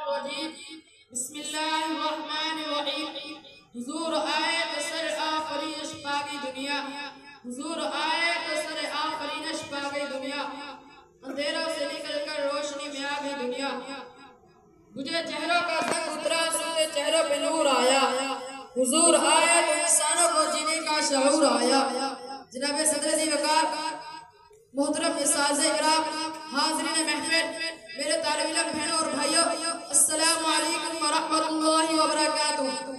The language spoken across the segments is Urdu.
الرجیم بسم اللہ الرحمن الرحیم حضور آئے تو سر آفرینش پاگی دنیا حضور آئے تو سر آفرینش پاگی دنیا اندھیروں سے نکل کر روشنی میں آگئی دنیا مجھے چہروں کا زنگ اترا سوتے چہروں پہ نور آیا حضور آئے تو انسانوں کو جینے کا شعور آیا جناب صدر عزیز وقار محترم اساتذہ اکرام حاضرین محفل میرے طالب علم بہنوں اور بھائیوں السلام علیکم ورحمۃ اللہ وبرکاتہ۔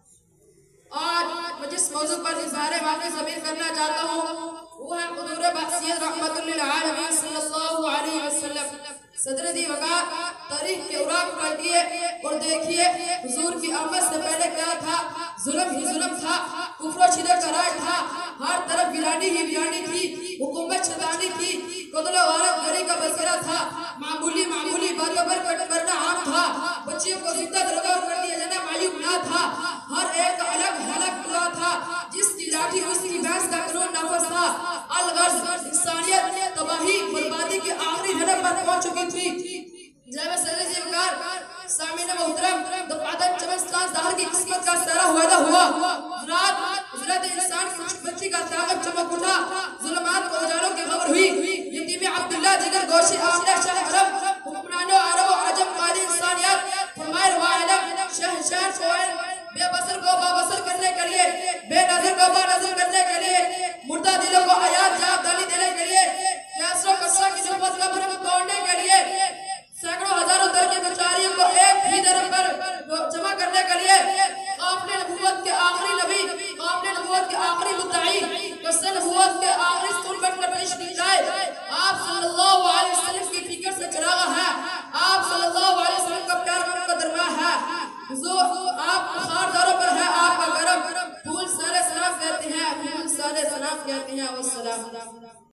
آج میں جس موضوع پر اظہار واقعی ضمیر کرنا چاہتا ہوں وہ ہے حضور بخشیت رحمت للعالمین صلی اللہ علیہ وسلم۔ صدر عزیز وقار تاریخ کے اوراق پلٹیے اور دیکھیے حضور کی آمد سے پہلے کیا تھا، ظلم ہی ظلم تھا، کفر و شدت کا راج تھا، ہر طرف ویرانی ہی ویرانی تھی، حکومت شیطانی تھی، قتل و غارت گری کا بسکرہ تھا، معمولی باتوں پر کٹ کرنا عام تھا، بچیوں کو زندہ درگور کر دیا جانا معیوب نہ تھا، ہر ایک کا الگ حلق ہوا تھا، جس کی لاٹھی اس کی بحث کا قانون نافذ تھا، الغرض انسانیت تباہی بربادی کی آخری جھڑپ پر پہنچ چکی تھی۔ جناب صدر عزیز وقار سامعین محترم دفعتاً چمستان دہر کی قسمت کا سہرا ہویدا ہوا، حضرت انسان کی خوش بچی کا طاقت چمک اٹھا، ظلمات کو اجالوں کی خبر ہوئی، یتیم عبداللہ جگر گوشی آمنہ شاہ حرم حکمرانوں عرب و عجم قائد انسانیت فرمائے روا علم شہنشاہ سوئل بے بصر کو بابصر کرنے کے لیے، بے نظر کو با نظر کرنے کے لیے، مردہ دلوں کو حیات جاب دانی دینے کے لیے، کیسروں کسرہ کی نفت کا بھرم توڑنے کے لیے، سینکڑوں ہزاروں در کے بچاریوں کو ایک ہی در پر جمع کرنے کے لیے، قافلِ نبوت کے آخری نبی، قافلِ نبوت کے آخری مدعی، قصہ نبوت کے آخری سکول پر پیش کی جائے، آپ صلی اللہ علیہ وسلم کی فکر سے چراغا ہے، آپ صلی اللہ علیہ وسلم کا پیار کا مقدرمہ ہے، حضور آپ خارداروں پر ہے آپ کا گرم، پھول سارے سلام کہتے ہیں، پھول سارے سلام کہتے ہیں، والسلام۔